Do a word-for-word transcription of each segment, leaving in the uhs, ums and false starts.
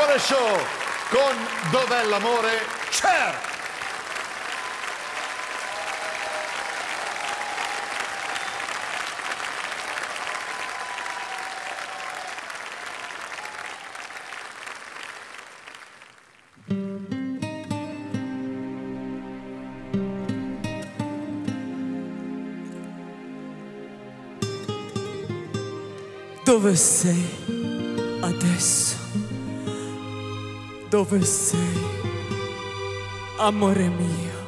Quale Show con Dov'è l'amore? Cher! Dove sei adesso? Dove sei, amore mio?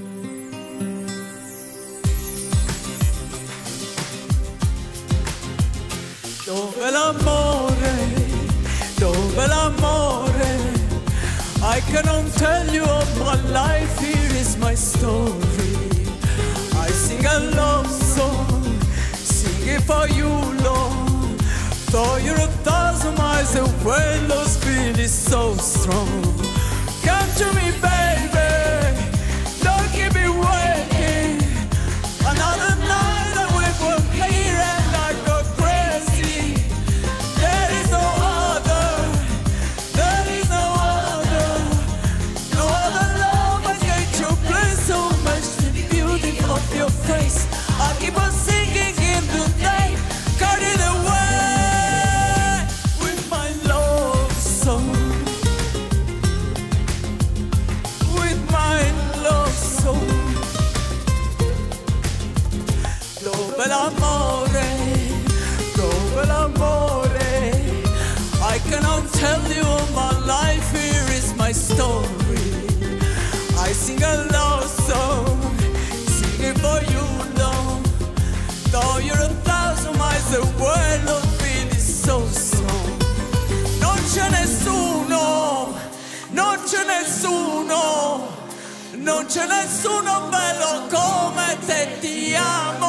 Dove l'amore? Dove l'amore? I cannot tell you of my life, here is my story. I sing a love song, sing it for you, Lord. Though you're a thousand miles away, those feelings so strong. Come to me, baby, don't keep me waiting. Another night I will work here and I go crazy. There is no other, there is no other, no other love I get you play so much the beauty of your face. I keep on singing in the night, carried away. Dove l'amore, dove l'amore? I cannot tell you my life, here is my story. I sing a love song, sing it for you, Lord. Though you're a thousand miles away, love feeling so strong. Non c'è nessuno, non c'è nessuno, non c'è nessuno bello come te, ti amo.